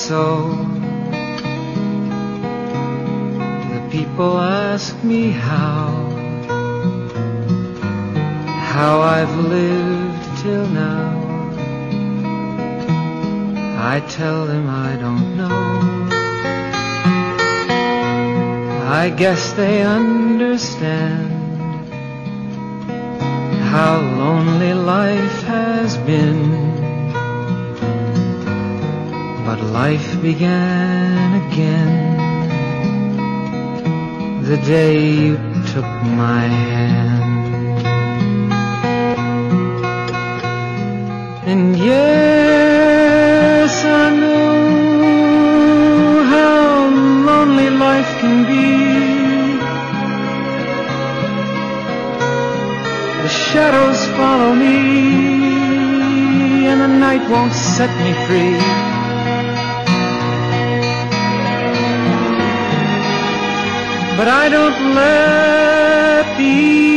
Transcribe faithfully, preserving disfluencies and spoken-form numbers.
so. The people ask me how, how I've lived till now. I tell them I don't know. I guess they understand how lonely life has been. But life began again the day you took my hand. And yes, I know how lonely life can be. The shadows follow me, and the night won't set me free. But I don't let the